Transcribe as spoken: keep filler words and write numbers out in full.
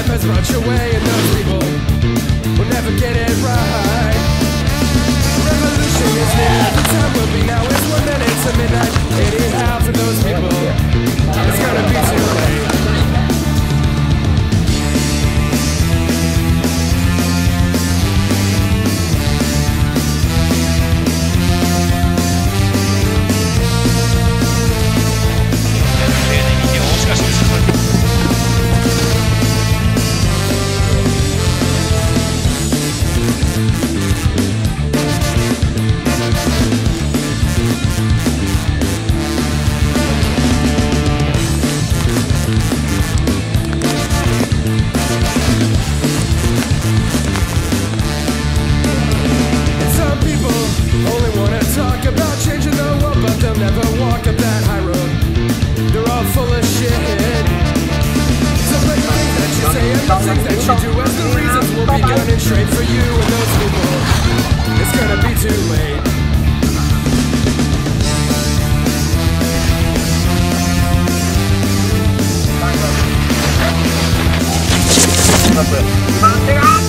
life has brought your way, and those people will never get it right. Revolution is near, the time will be now. It's one minute to midnight. Anyhow, for those people, it's gonna be too late. Straight for you and those people, it's gonna be too late. Bye.